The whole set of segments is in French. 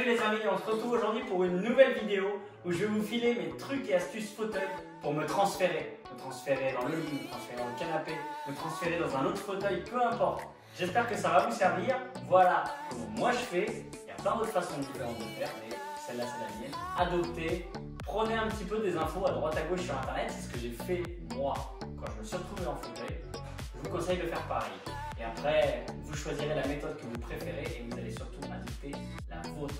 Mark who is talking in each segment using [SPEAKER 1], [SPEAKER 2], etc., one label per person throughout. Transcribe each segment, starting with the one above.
[SPEAKER 1] les amis, on se retrouve aujourd'hui pour une nouvelle vidéo où je vais vous filer mes trucs et astuces fauteuil pour me transférer dans le lit, me transférer dans le canapé, me transférer dans un autre fauteuil, peu importe. J'espère que ça va vous servir. Voilà comment moi je fais. Il y a plein d'autres façons différentes de le faire, mais celle-là c'est la mienne. Adoptez, prenez un petit peu des infos à droite à gauche sur internet, c'est ce que j'ai fait moi quand je me suis retrouvé en fauteuil. Je vous conseille de faire pareil. Et après, vous choisirez la méthode que vous préférez et vous allez surtout adopter la vôtre.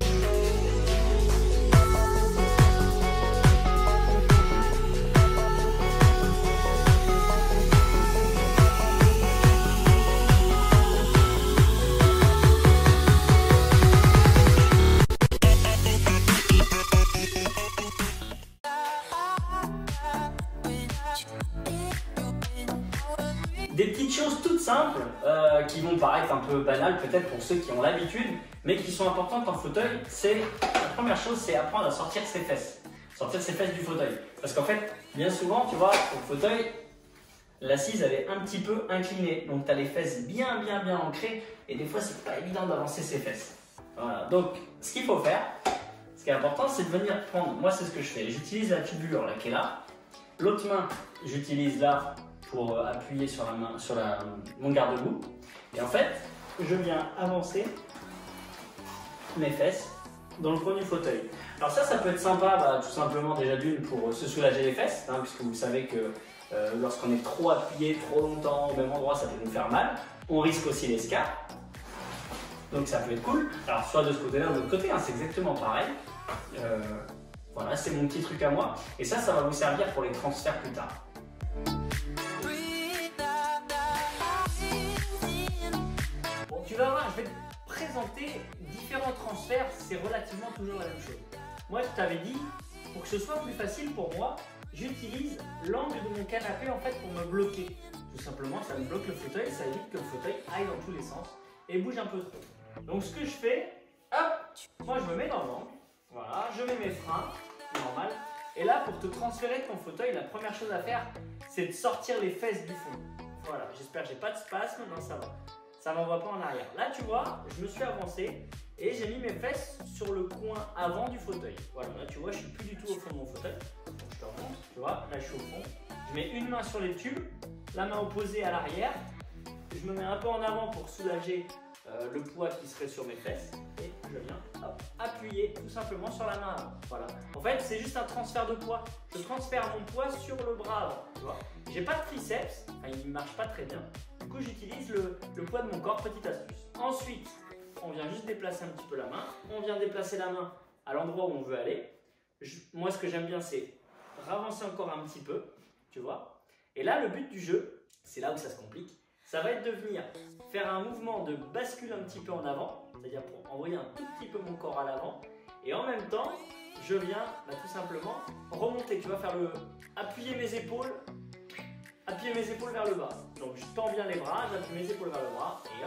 [SPEAKER 1] Des petites choses toutes simples qui vont paraître un peu banales peut-être pour ceux qui ont l'habitude, mais qui sont importantes en fauteuil. C'est la première chose, c'est apprendre à sortir ses fesses. Sortir ses fesses du fauteuil. Parce qu'en fait, bien souvent, tu vois, au fauteuil, l'assise elle est un petit peu inclinée. Donc tu as les fesses bien ancrées et des fois c'est pas évident d'avancer ses fesses. Voilà. Donc ce qu'il faut faire, ce qui est important, c'est de venir prendre, moi c'est ce que je fais, j'utilise la tubulure là qui est là. L'autre main, j'utilise là pour appuyer sur la main, sur mon garde-boue. Et en fait, je viens avancer mes fesses dans le coin du fauteuil. Alors ça peut être sympa, tout simplement déjà d'une pour se soulager les fesses, puisque vous savez que lorsqu'on est trop appuyé, trop longtemps au même endroit, ça peut nous faire mal. On risque aussi l'escarre, donc ça peut être cool. Alors soit de ce côté-là ou de l'autre côté, c'est exactement pareil. Voilà, c'est mon petit truc à moi. Et ça va vous servir pour les transferts plus tard. Tu vas voir, je vais te présenter différents transferts, c'est relativement toujours la même chose. Moi, je t'avais dit, pour que ce soit plus facile pour moi, j'utilise l'angle de mon canapé en fait pour me bloquer. Tout simplement, ça me bloque le fauteuil, ça évite que le fauteuil aille dans tous les sens et bouge un peu trop. Donc ce que je fais, hop, moi je me mets dans l'angle, voilà, je mets mes freins, normal. Et là, pour te transférer de ton fauteuil, la première chose à faire, c'est de sortir les fesses du fond. Voilà, j'espère que j'ai pas de spasme, non ça va. Ça ne m'envoie pas en arrière. Là, tu vois, je me suis avancé et j'ai mis mes fesses sur le coin avant du fauteuil. Voilà, là, tu vois, je suis plus du tout au fond de mon fauteuil. Donc, je te remonte, tu vois, là, je suis au fond. Je mets une main sur les tubes, la main opposée à l'arrière. Je me mets un peu en avant pour soulager le poids qui serait sur mes fesses. Et je viens appuyer tout simplement sur la main avant. Voilà. En fait, c'est juste un transfert de poids. Je transfère mon poids sur le bras avant, tu vois. J'ai pas de triceps, il ne marche pas très bien. Du coup, j'utilise le poids de mon corps, petite astuce. Ensuite, on vient juste déplacer un petit peu la main. On vient déplacer la main à l'endroit où on veut aller. Moi, ce que j'aime bien, c'est ravancer encore un petit peu, tu vois. Et là, le but du jeu, c'est là où ça se complique, ça va être de venir faire un mouvement de bascule un petit peu en avant, c'est-à-dire pour envoyer un tout petit peu mon corps à l'avant. Et en même temps, je viens tout simplement remonter. Tu vas faire appuyer mes épaules vers le bas. Donc je tends bien les bras, j'appuie mes épaules vers le bas et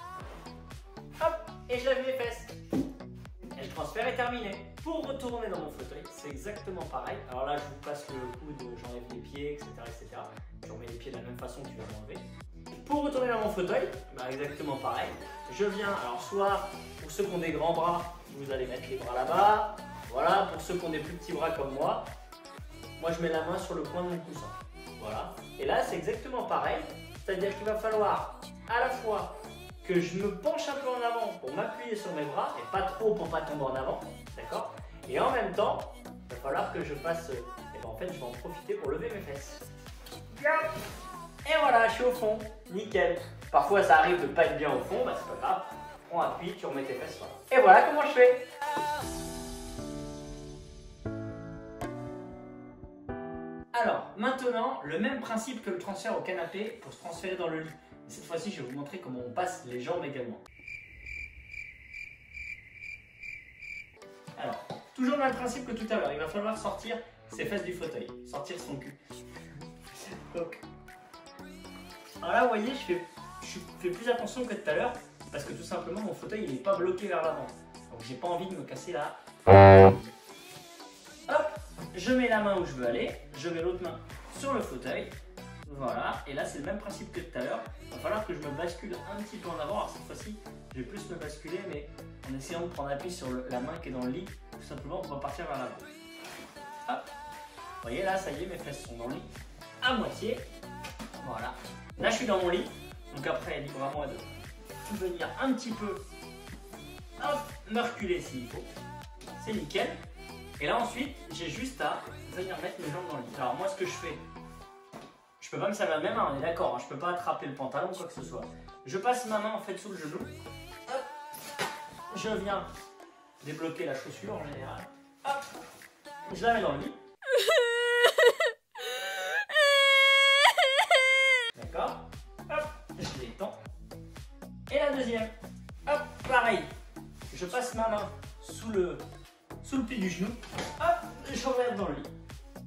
[SPEAKER 1] hop, et je lève mes fesses. Et le transfert est terminé. Pour retourner dans mon fauteuil, c'est exactement pareil. Alors là, je vous passe le coude, j'enlève les pieds, etc. Je remets les pieds de la même façon que tu vas m'enlever. Pour retourner dans mon fauteuil, exactement pareil. Je viens, alors soit pour ceux qui ont des grands bras, vous allez mettre les bras là-bas. Voilà, pour ceux qui ont des plus petits bras comme moi je mets la main sur le coin de mon coussin. Voilà. Et là, c'est exactement pareil. C'est-à-dire qu'il va falloir à la fois que je me penche un peu en avant pour m'appuyer sur mes bras, et pas trop pour pas tomber en avant, d'accord? Et en même temps, il va falloir que je fasse, en fait, je vais en profiter pour lever mes fesses. Et voilà, je suis au fond, nickel. Parfois, ça arrive de pas être bien au fond, c'est pas grave. On appuie, tu remets tes fesses. Voilà. Et voilà comment je fais. Alors, maintenant, le même principe que le transfert au canapé pour se transférer dans le lit. Et cette fois-ci, je vais vous montrer comment on passe les jambes également. Alors, toujours le même principe que tout à l'heure. Il va falloir sortir ses fesses du fauteuil, sortir son cul. Donc, alors là, vous voyez, je fais plus attention que tout à l'heure parce que tout simplement, mon fauteuil n'est pas bloqué vers l'avant. Donc, j'ai pas envie de me casser là. Hop, je mets la main où je veux aller, je mets l'autre main sur le fauteuil, voilà, et là c'est le même principe que tout à l'heure, il va falloir que je me bascule un petit peu en avant, alors cette fois-ci Je vais plus me basculer, mais en essayant de prendre appui sur la main qui est dans le lit, tout simplement pour repartir vers l'avant. Hop. Vous voyez là, ça y est, mes fesses sont dans le lit à moitié. Voilà. Là, je suis dans mon lit. Donc après, libre à moi de venir un petit peu, hop, me reculer s'il faut. C'est nickel. Et là ensuite, j'ai juste à venir mettre mes jambes dans le lit. Alors moi, ce que je fais, je peux pas me servir de mes mains, on est d'accord, hein, je peux pas attraper le pantalon ou quoi que ce soit. Je passe ma main en fait sous le genou. Hop, je viens débloquer la chaussure en général. Hop, je la mets dans le lit. D'accord. Hop, je l'étends. Et la deuxième. Hop, pareil. Je passe ma main sous le pli du genou. Hop, je reviens dans le lit.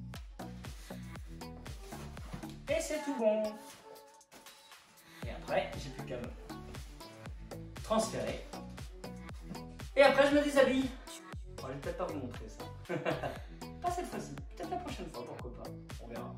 [SPEAKER 1] Et c'est tout bon. Et après, j'ai plus qu'à me transférer. Et après, je me déshabille. Bon, je vais peut-être pas vous montrer ça. Pas cette fois-ci. Peut-être la prochaine fois, pourquoi pas. On verra.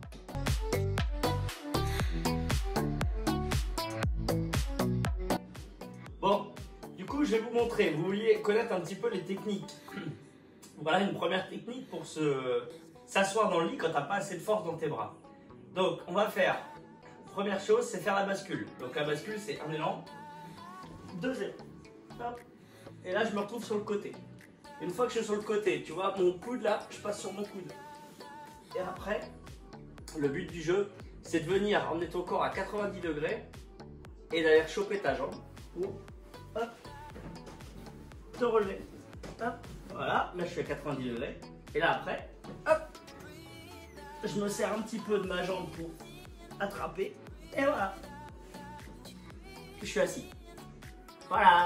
[SPEAKER 1] Bon, du coup, je vais vous montrer. Vous vouliez connaître un petit peu les techniques. Voilà une première technique pour s'asseoir dans le lit quand tu n'as pas assez de force dans tes bras. Donc, on va faire, première chose, c'est faire la bascule. Donc, la bascule, c'est un élan, deuxième, hop, et là, je me retrouve sur le côté. Une fois que je suis sur le côté, tu vois, mon coude là, je passe sur mon coude. Et après, le but du jeu, c'est de venir emmener ton corps à 90 degrés et d'aller choper ta jambe pour, hop, te relever. Hop, voilà, là, je suis à 90 degrés. Et là, après, hop, je me sers un petit peu de ma jambe pour attraper. Et voilà. Je suis assis. Voilà.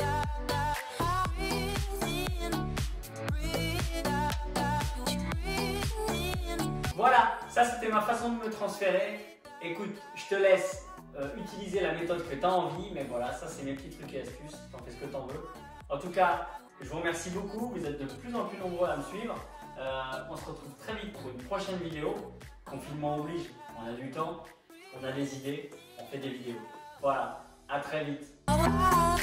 [SPEAKER 1] Voilà, ça c'était ma façon de me transférer. Écoute, je te laisse utiliser la méthode que tu as envie, mais voilà, ça c'est mes petits trucs et astuces. T'en fais ce que t'en veux. En tout cas, je vous remercie beaucoup. Vous êtes de plus en plus nombreux à me suivre. On se retrouve très vite pour une prochaine vidéo. Confinement oblige, on a du temps, on a des idées, on fait des vidéos. Voilà, à très vite.